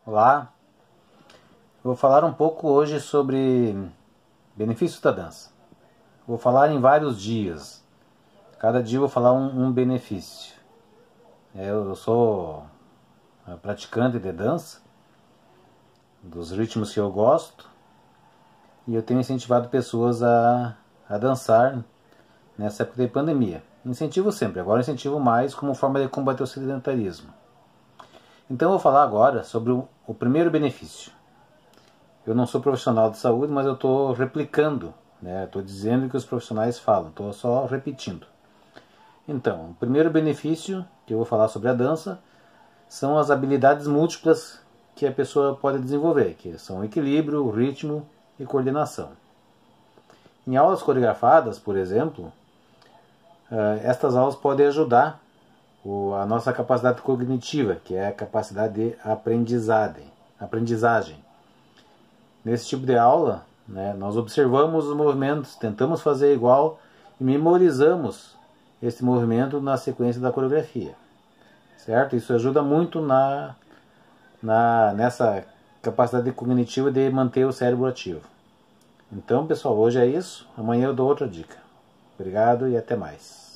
Olá, vou falar um pouco hoje sobre benefícios da dança. Vou falar em vários dias, cada dia eu vou falar um benefício. Eu sou praticante de dança, dos ritmos que eu gosto, e eu tenho incentivado pessoas a dançar nessa época de pandemia. Incentivo sempre, agora incentivo mais como forma de combater o sedentarismo. Então eu vou falar agora sobre o primeiro benefício. Eu não sou profissional de saúde, mas eu estou replicando, estou dizendo o que os profissionais falam, estou só repetindo. Então, o primeiro benefício que eu vou falar sobre a dança são as habilidades múltiplas que a pessoa pode desenvolver, que são equilíbrio, ritmo e coordenação. Em aulas coreografadas, por exemplo, estas aulas podem ajudar a nossa capacidade cognitiva, que é a capacidade de aprendizagem. Nesse tipo de aula, nós observamos os movimentos, tentamos fazer igual e memorizamos esse movimento na sequência da coreografia. Certo? Isso ajuda muito nessa capacidade cognitiva de manter o cérebro ativo. Então, pessoal, hoje é isso. Amanhã eu dou outra dica. Obrigado e até mais.